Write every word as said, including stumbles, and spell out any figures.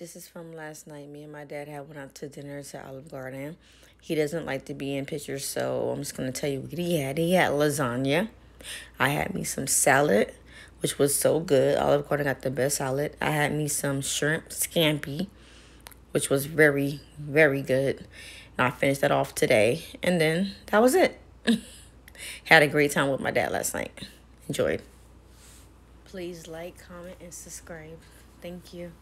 This is from last night. Me and my dad had went out to dinner to Olive Garden. He doesn't like to be in pictures, so I'm just gonna tell you what he had. He had lasagna. I had me some salad, which was so good. Olive Garden got the best salad. I had me some shrimp scampi, which was very, very good. And I finished that off today. And then that was it. Had a great time with my dad last night. Enjoyed. Please like, comment, and subscribe. Thank you.